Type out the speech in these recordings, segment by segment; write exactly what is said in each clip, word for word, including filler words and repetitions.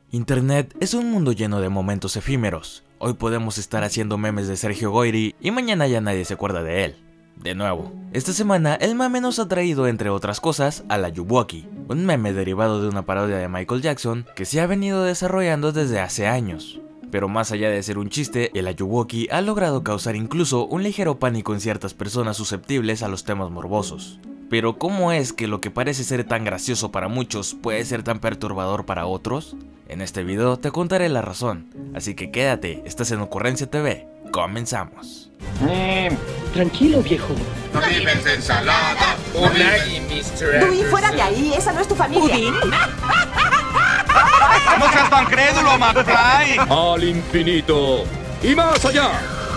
Internet es un mundo lleno de momentos efímeros. Hoy podemos estar haciendo memes de Sergio Goyri y mañana ya nadie se acuerda de él. De nuevo, esta semana el mame nos ha traído, entre otras cosas, a la Ayuwoki, un meme derivado de una parodia de Michael Jackson que se ha venido desarrollando desde hace años. Pero más allá de ser un chiste, el Ayuwoki ha logrado causar incluso un ligero pánico en ciertas personas susceptibles a los temas morbosos. Pero ¿cómo es que lo que parece ser tan gracioso para muchos puede ser tan perturbador para otros? En este video te contaré la razón, así que quédate, estás en Ocurrencia T V, comenzamos. Eh, tranquilo, viejo. No vives ensalada. Unagi, mister Dewey, fuera de ahí, esa no es tu familia. No seas tan crédulo, McFly. Al infinito y más allá.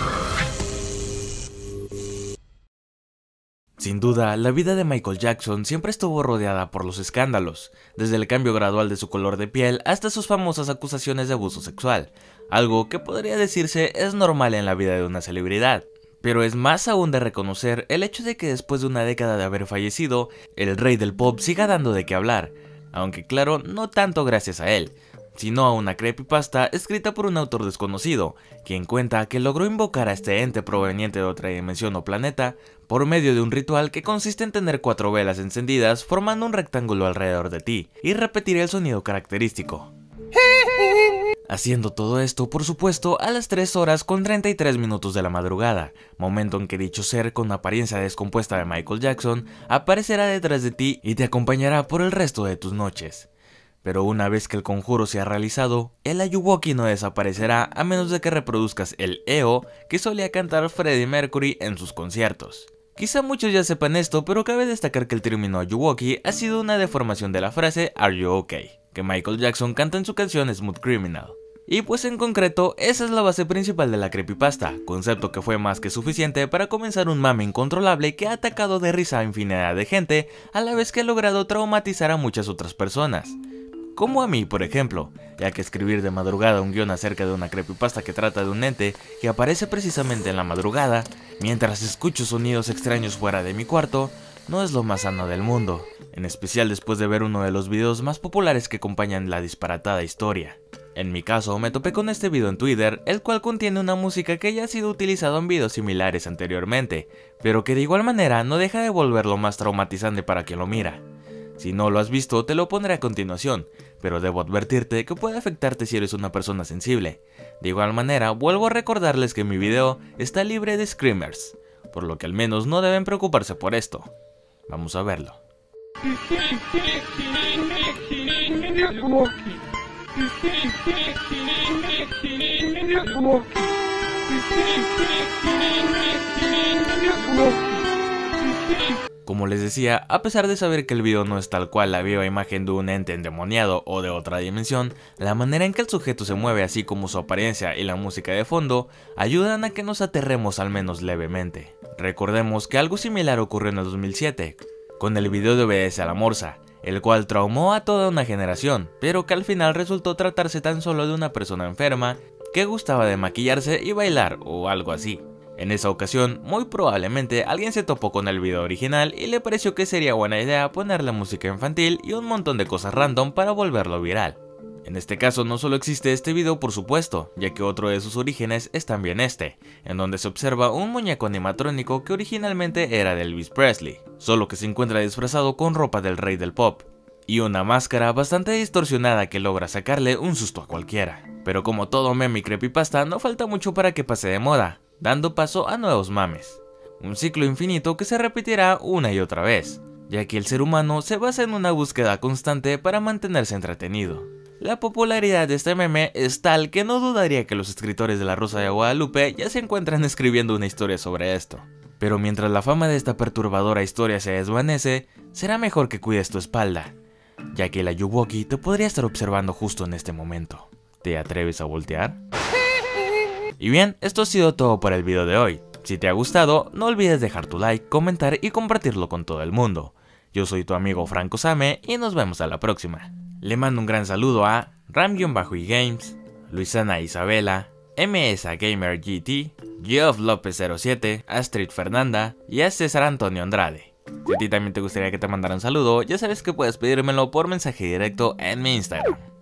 Sin duda, la vida de Michael Jackson siempre estuvo rodeada por los escándalos, desde el cambio gradual de su color de piel hasta sus famosas acusaciones de abuso sexual, algo que podría decirse es normal en la vida de una celebridad. Pero es más aún de reconocer el hecho de que después de una década de haber fallecido, el rey del pop siga dando de qué hablar, aunque claro, no tanto gracias a él, sino a una creepypasta escrita por un autor desconocido, quien cuenta que logró invocar a este ente proveniente de otra dimensión o planeta por medio de un ritual que consiste en tener cuatro velas encendidas formando un rectángulo alrededor de ti y repetir el sonido característico. Haciendo todo esto, por supuesto, a las tres horas con treinta y tres minutos de la madrugada, momento en que dicho ser con apariencia descompuesta de Michael Jackson aparecerá detrás de ti y te acompañará por el resto de tus noches. Pero una vez que el conjuro se ha realizado, el Ayuwoki no desaparecerá a menos de que reproduzcas el E O que solía cantar Freddie Mercury en sus conciertos. Quizá muchos ya sepan esto, pero cabe destacar que el término Ayuwoki ha sido una deformación de la frase Are You Okay, que Michael Jackson canta en su canción Smooth Criminal. Y pues en concreto, esa es la base principal de la creepypasta, concepto que fue más que suficiente para comenzar un mame incontrolable que ha atacado de risa a infinidad de gente, a la vez que ha logrado traumatizar a muchas otras personas. Como a mí, por ejemplo, ya que escribir de madrugada un guión acerca de una creepypasta que trata de un ente que aparece precisamente en la madrugada, mientras escucho sonidos extraños fuera de mi cuarto, no es lo más sano del mundo, en especial después de ver uno de los videos más populares que acompañan la disparatada historia. En mi caso, me topé con este video en Twitter, el cual contiene una música que ya ha sido utilizado en videos similares anteriormente, pero que de igual manera no deja de volverlo más traumatizante para quien lo mira. Si no lo has visto, te lo pondré a continuación, pero debo advertirte que puede afectarte si eres una persona sensible. De igual manera, vuelvo a recordarles que mi video está libre de screamers, por lo que al menos no deben preocuparse por esto. Vamos a verlo. Como les decía, a pesar de saber que el video no es tal cual la viva imagen de un ente endemoniado o de otra dimensión, la manera en que el sujeto se mueve, así como su apariencia y la música de fondo, ayudan a que nos aterremos al menos levemente. Recordemos que algo similar ocurrió en el dos mil siete, con el video de Obedece a la Morsa, el cual traumó a toda una generación, pero que al final resultó tratarse tan solo de una persona enferma que gustaba de maquillarse y bailar o algo así. En esa ocasión, muy probablemente alguien se topó con el video original y le pareció que sería buena idea ponerle música infantil y un montón de cosas random para volverlo viral. En este caso no solo existe este video, por supuesto, ya que otro de sus orígenes es también este, en donde se observa un muñeco animatrónico que originalmente era de Elvis Presley, solo que se encuentra disfrazado con ropa del rey del pop, y una máscara bastante distorsionada que logra sacarle un susto a cualquiera. Pero como todo meme y creepypasta, no falta mucho para que pase de moda, dando paso a nuevos mames. Un ciclo infinito que se repetirá una y otra vez, ya que el ser humano se basa en una búsqueda constante para mantenerse entretenido. La popularidad de este meme es tal que no dudaría que los escritores de La Rosa de Guadalupe ya se encuentran escribiendo una historia sobre esto. Pero mientras la fama de esta perturbadora historia se desvanece, será mejor que cuides tu espalda, ya que el Ayuwoki te podría estar observando justo en este momento. ¿Te atreves a voltear? Y bien, esto ha sido todo por el video de hoy. Si te ha gustado, no olvides dejar tu like, comentar y compartirlo con todo el mundo. Yo soy tu amigo Franco Same y nos vemos a la próxima. Le mando un gran saludo a Ram-Games, Luisana Isabela, M S Gamer G T, Geoff López cero siete, Astrid Fernanda y a César Antonio Andrade. Si a ti también te gustaría que te mandara un saludo, ya sabes que puedes pedírmelo por mensaje directo en mi Instagram.